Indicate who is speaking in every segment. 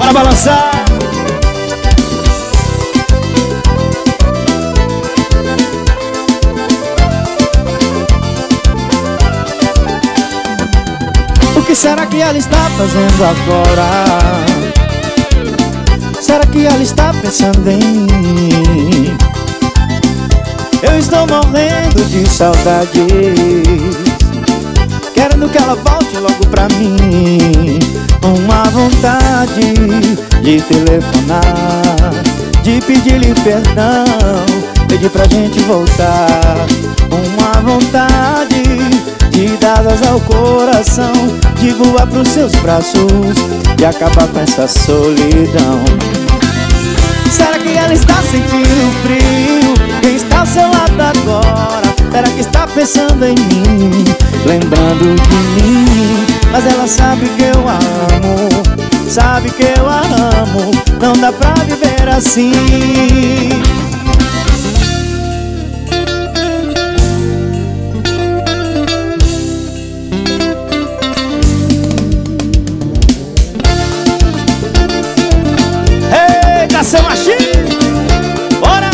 Speaker 1: Bora balançar. O que será que ela está fazendo agora? Será que ela está pensando em mim? Eu estou morrendo de saudade, querendo que ela volte logo pra mim. Uma vontade de telefonar, de pedir-lhe perdão, pedir pra gente voltar. Uma vontade de dar asas ao coração, de voar pros seus braços e acabar com essa solidão. Será que ela está sentindo frio? Quem está ao seu lado agora? Será que está pensando em mim? Lembrando de mim? Mas ela sabe que eu amo, sabe que eu amo. Não dá pra viver assim. Eita, seu machinho! Bora!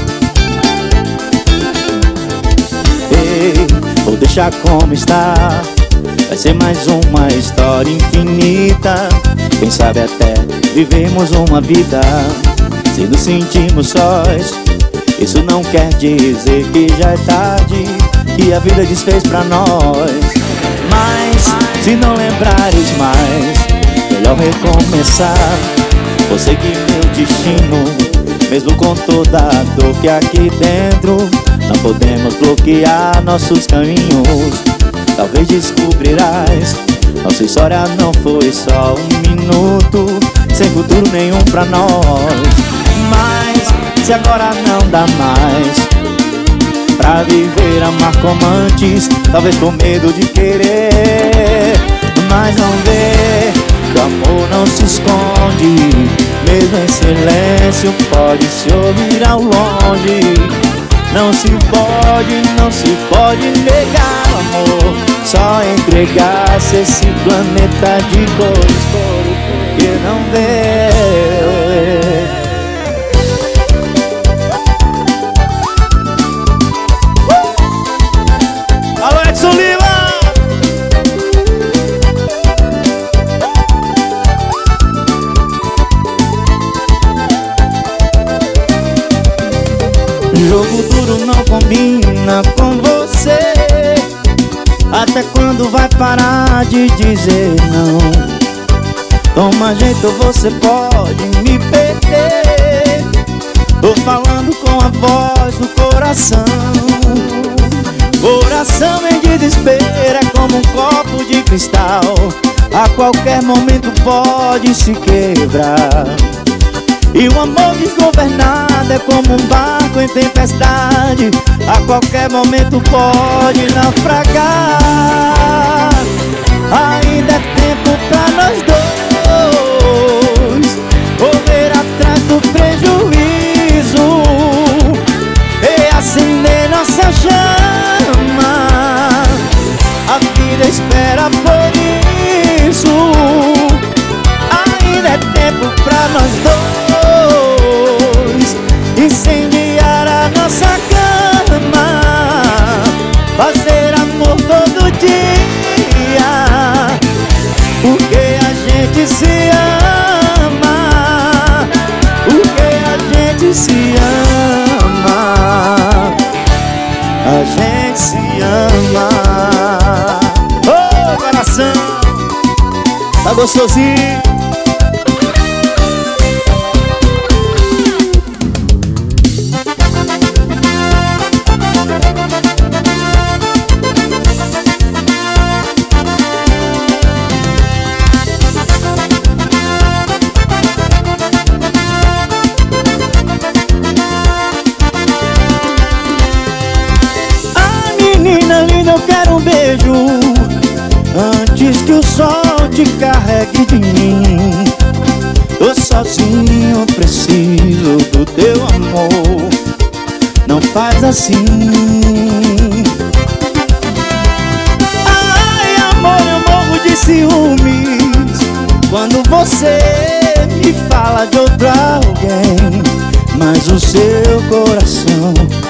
Speaker 1: Ei, vou deixar como está. Vai ser mais uma história infinita. Quem sabe até vivemos uma vida. Se nos sentimos sós, isso não quer dizer que já é tarde, que a vida desfez pra nós. Mas se não lembrares mais, melhor recomeçar. Vou seguir meu destino, mesmo com toda a dor que aqui dentro. Não podemos bloquear nossos caminhos. Talvez descobrirás, nossa história não foi só um minuto, sem futuro nenhum pra nós. Mas se agora não dá mais pra viver, amar como antes, talvez com medo de querer, mas não vê que o amor não se esconde, mesmo em silêncio pode se ouvir ao longe. Não se pode negar o amor, só entregar-se esse planeta de cores que não vê. Alô, Edson Lima! Jogo duro não combina com você. Até quando vai parar de dizer não? Toma jeito, você pode me perder. Tô falando com a voz do coração. Coração em desespero é como um copo de cristal, a qualquer momento pode se quebrar. E o amor desgovernado é como um barco em tempestade, a qualquer momento pode naufragar. Ainda é tempo pra nós dois correr atrás do prejuízo e acender nossa chama. A vida espera por isso. Ainda é tempo pra nós dois incendiar a nossa cama, fazer amor todo dia, porque a gente se ama, porque a gente se ama, a gente se ama. Ô, coração, tá gostosinho? Eu quero um beijo antes que o sol te carregue de mim. Tô sozinho, preciso do teu amor. Não faz assim. Ai, amor, eu morro de ciúmes quando você me mente fala de outro alguém, mas o seu coração